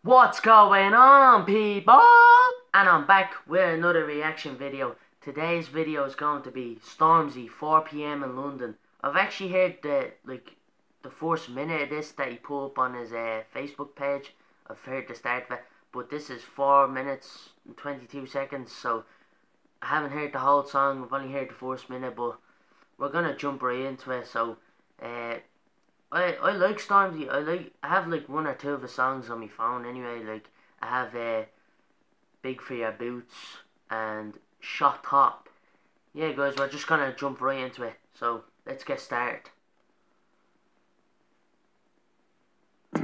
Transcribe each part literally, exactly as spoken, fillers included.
What's going on, people? And I'm back with another reaction video. Today's video is going to be Stormzy, four p m in London. I've actually heard the like the first minute of this that he put up on his uh, Facebook page. I've heard the start of it, but this is four minutes and twenty-two seconds, so I haven't heard the whole song. I've only heard the first minute, but we're gonna jump right into it. So, uh. I, I like Stormzy. I like I have like one or two of his songs on my phone anyway. Like I have uh, Big for Your Boots and Shot Top. Yeah guys, we're just gonna jump right into it. So let's get started. It's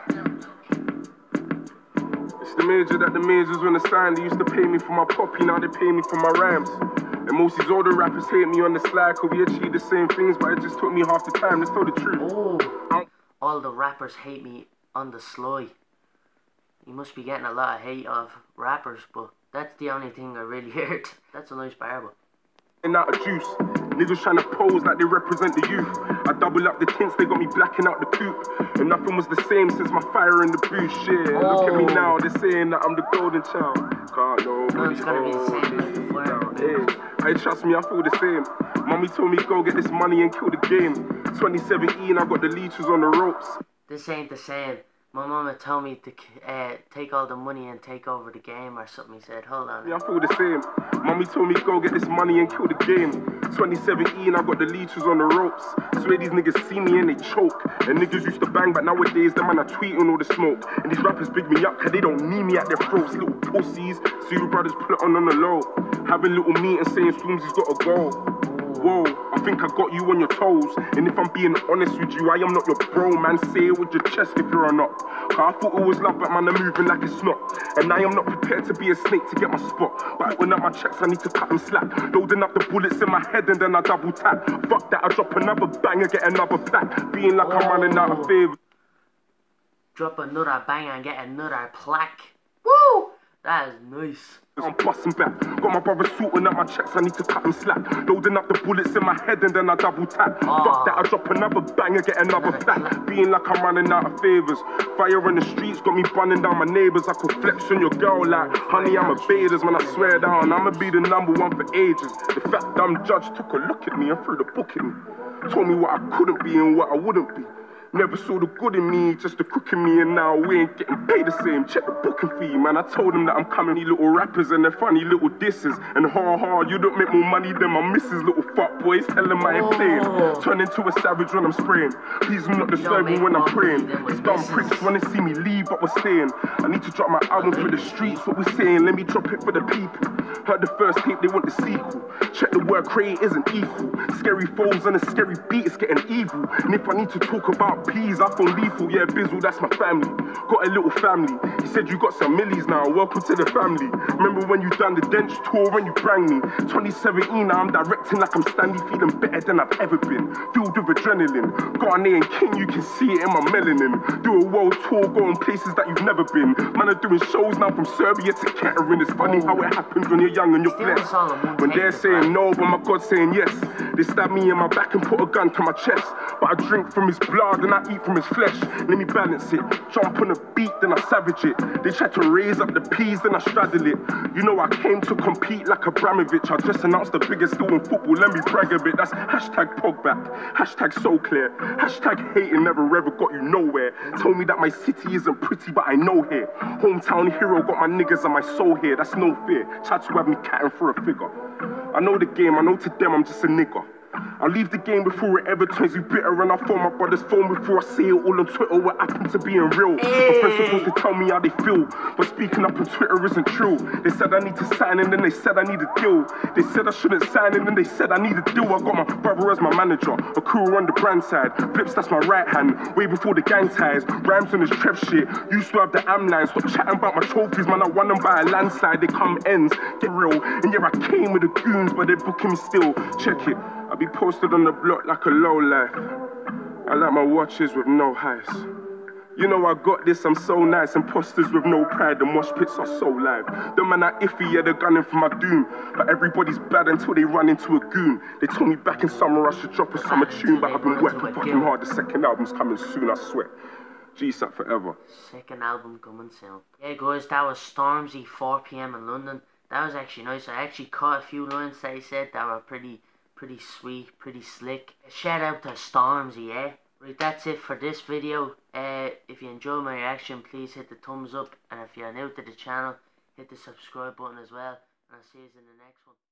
the major that the majors understand. They used to pay me for my poppy, now they pay me for my rhymes. And most of these older rappers hate me on the slide, cause we achieve the same things, but it just took me half the time. Let's tell the truth. Oh, all the rappers hate me on the sly. You must be getting a lot of hate of rappers, but that's the only thing I really heard. That's a nice barber. And out of juice, niggas trying to pose like they represent the youth. I double up the tints, they got me blacking out the coupe. And nothing was the same since my fire in the booth. Shit, oh. Look at me now, they're saying that I'm the golden child. Can't nobody it's gonna be the same like the fire. Hey, hey, trust me, I feel the same. Mommy told me go get this money and kill the game. twenty seventeen, I got the leeches on the ropes. This ain't the same. My mama told me to uh, take all the money and take over the game or something. He said, hold on. Yeah, I feel the same. Mommy told me go get this money and kill the game. twenty seventeen, I got the leeches on the ropes. Swear these niggas see me and they choke. And niggas used to bang, but nowadays them man are tweeting all the smoke. And these rappers big me up cause they don't need me at their throats. Little pussies, see you brothers put on on the low. Having little meetings saying Stormzy's gotta go. Whoa, I think I got you on your toes. And if I'm being honest with you, I am not your bro, man. Say it with your chest if you're not. Cause I thought it was love, but man, I'm moving like it's not. And I am not prepared to be a snake to get my spot. But open up my checks, I need to cut them slack. Loading up the bullets in my head and then I double tap. Fuck that, I drop another bang and get another plaque. Being like oh. I'm running out of favour. Drop another bang and get another plaque. Woo! That is nice. I'm busting back. Got my brother sorting up my checks, I need to cut them slack. Loading up the bullets in my head and then I double tap. Oh. Fuck that, I drop another bang and get another plaque. Being like I'm running out of favours. Fire in the streets got me bunning down my neighbours. I could flex on your girl like, honey, I'm a Baders, man, I swear down. I'ma be the number one for ages. The fat dumb judge took a look at me and threw the book at me. Told me what I couldn't be and what I wouldn't be. Never saw the good in me, just the cook in me, and now we ain't getting paid the same. Check the booking fee, man. I told them that I'm coming. These little rappers and their funny little disses. And ha ha, you don't make more money than my missus, little fuck boys. Tell them I ain't playing. Turn into a savage when I'm spraying. Please do not disturb me when I'm praying. These dumb pricks wanna see me leave, but we're staying. I need to drop my album for the streets, what we're saying. Let me drop it for the people. Heard the first tape, they want the sequel. Check the word create isn't equal. Scary foes and a scary beat, it's getting evil. And if I need to talk about peas, I phone lethal, yeah, Bizzle, that's my family. Got a little family. He said you got some millies now, welcome to the family. Remember when you done the Dench tour when you rang me? twenty seventeen, now I'm directing like I'm Stanley, feeling better than I've ever been. Filled with adrenaline. Ghanaian king, you can see it in my melanin. Do a world tour, go on places that you've never been. Man are doing shows now from Serbia to Kettering. It's funny how it happens when you're young and you're blessed. When they're saying no, but my God's saying yes. They stab me in my back and put a gun to my chest. But I drink from his blood and I eat from his flesh. Let me balance it. Jump on a beat, then I savage it. They tried to raise up the peas, then I straddle it. You know I came to compete like Abramovich. I just announced the biggest deal in football, let me brag a bit. That's hashtag Pogback, hashtag so clear, hashtag hating never ever got you nowhere. Told me that my city isn't pretty, but I know here. Hometown hero, got my niggas and my soul here. That's no fear. Tried to have me catting for a figure. I know the game, I know to them I'm just a nigga. I leave the game before it ever turns you bitter. And I phone my brother's phone before I say it all on Twitter. What happened to being real? Hey. My friends are supposed to tell me how they feel, but speaking up on Twitter isn't true. They said I need to sign and then they said I need a deal. They said I shouldn't sign and then they said I need a deal. I got my brother as my manager, a crew on the brand side. Flips, that's my right hand, way before the gang ties. Rhymes on his Trev shit, used to have the am line. Stop chatting about my trophies, man, I won them by a landslide. They come ends, get real. And yeah, I came with the goons, but they're booking me still. Check it. I be posted on the block like a low life. I like my watches with no highs. You know I got this, I'm so nice. Imposters with no pride, the mosh pits are so live. The man are iffy, yeah, they're gunning for my doom. But everybody's bad until they run into a goon. They told me back in summer I should drop a summer tune, but I've been working fucking hard. The second album's coming soon, I swear. G S A P forever. Second album coming soon. Yeah guys, that was Stormzy, four p m in London. That was actually nice. I actually caught a few lines that he said that were pretty pretty sweet, pretty slick. Shout out to Stormzy, yeah? Right, that's it for this video. Uh, if you enjoyed my reaction, please hit the thumbs up. And if you're new to the channel, hit the subscribe button as well. And I'll see you in the next one.